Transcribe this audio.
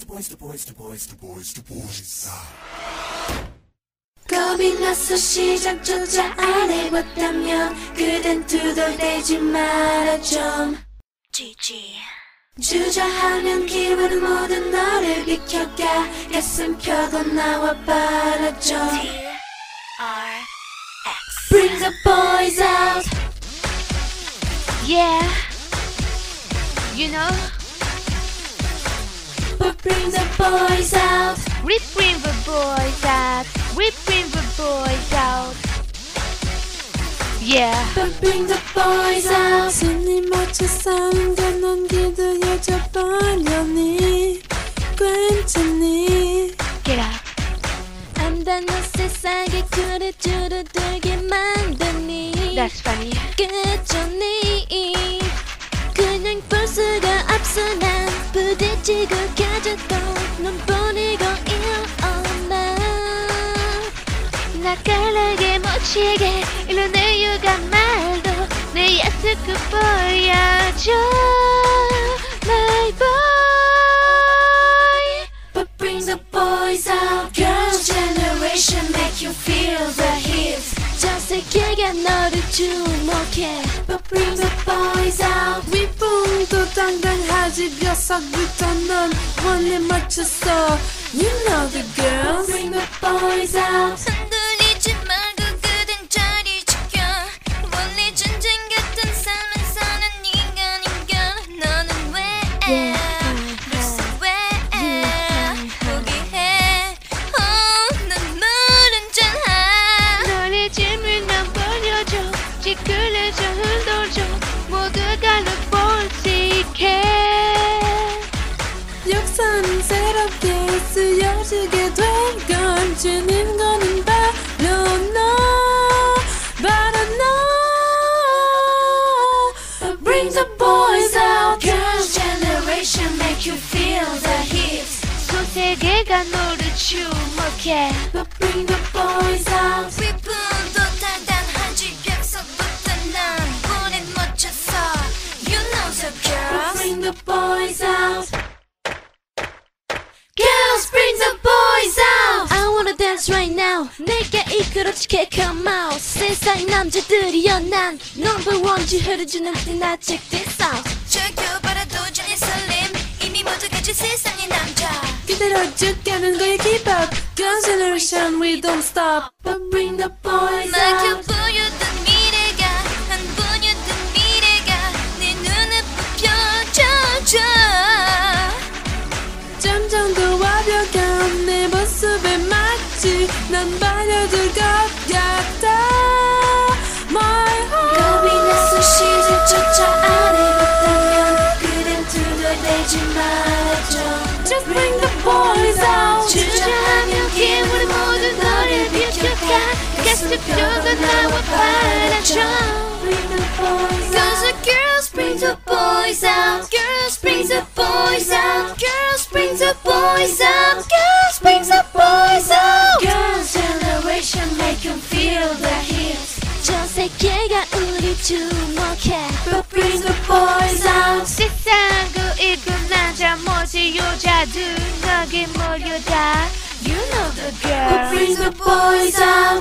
겁이 나서 시작조차 안 해봤다면 그댄 투덜대지 말아 좀 GG 주저하면 기분은 모두 너를 비켜가 가슴 펴고 나와 바라 좀 TRX Bring the boys out Yeah, you know, But bring the boys out we bring the boys out, we bring the boys out. Yeah, But bring the boys out 숨이 멎쳐 싸우는 건 기다려져 버려니 괜찮니 get up. 안다 너 세상에 그래 줄어들게 만드니 That's funny. 끝졌니 그냥 볼 수가 없어 난 부딪히고 켜져도 넌 버리고 일어나 나깔나게 묻히게 일어날 이유가 말도 내 야스크 보여줘 My boy. But bring the boys out Girls generation make you feel the heat 전 세계가 너를 주목해 But bring the boys out 윗붕도 당당하지 벼석부터 넌 원에 맞췄어 You know the girls Bring the boys out 흔들리지 말고 그댄 자리 지켜 원래 전쟁 같은 삶을 사는 인간인가 너는 왜 그래서 왜 포기해 넌 모른잖아 너의 짐을 난 버려줘 찌끌려져 흔들죠 모두가 널 볼 수 있게 역사는 새롭게 쓰여지게 된 건 주는 거는 바로 너 But bring the boys out Girls generation make you feel the heat 전 세계가 너를 주목해 But bring the boys out 윗분도 단단하지 벽석부터 난 원에 멈췄어 You know the But girls bring the boys out Girls bring the boys out I wanna dance right now 내가 이끌어줄게 come out 세상 남자들이여 난 number one 지흐러주는 나 check this out 저겨봐라도 전의 설렘 이미 모두 가진 세상의 남자 기다려줄게는 거야 keep up Girls generation we don't stop But bring the boys 막혀 out 보였던 미래가 안 보였던 미래가 내 눈에 펴져져 점점 더 완벽한 내 모습에 맞지 난 반려될 것 같아 My heart 겁이 나서 시작조차 안 해봤다면 그댄 투덜대지 말아줘 Just bring the boys out 주저하면 기분은 모두 너를 비켜가 가슴 펴고 나와 바라줘 Bring the boys Cause out the girls Bring the boys out Girls Bring the boys out Girls bring the boys out Girls bring the boys out Girls generation make you feel the heat 전 세계가 우리 주목해 But bring the boys out 세상을 이끈 남자 멋진 여자들 너게 몰려다 You know the But girl bring the boys out